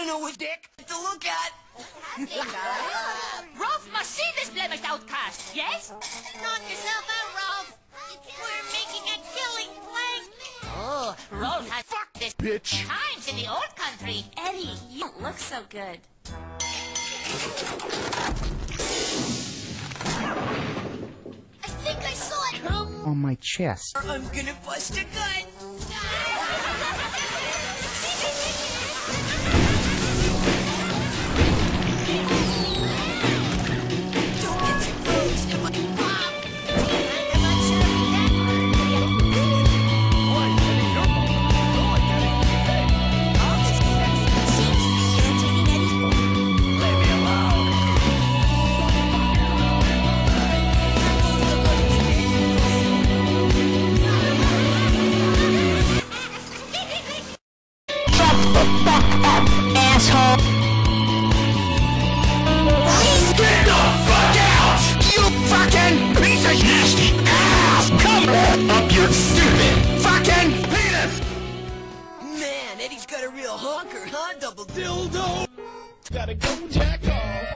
know which dick to look at. Rolf must see this blemished outcast, yes? Knock yourself out, Rolf. We're making a killing plank. Oh, Rolf has fucked this Bitch. times in the old country. Eddie, you don't look so good. I think I saw it. Come on my chest. I'm gonna bust a gut. Don't get too close to my pop. I'm not sure of that. All this stuff seems to be irritating Eddie's boy. Leave me alone. Shut the fuck up, asshole! Get the fuck out! You fucking piece of nasty ass! Come up your stupid fucking penis! Man, Eddie's got a real honker, huh, Double Dildo! Gotta go jack off.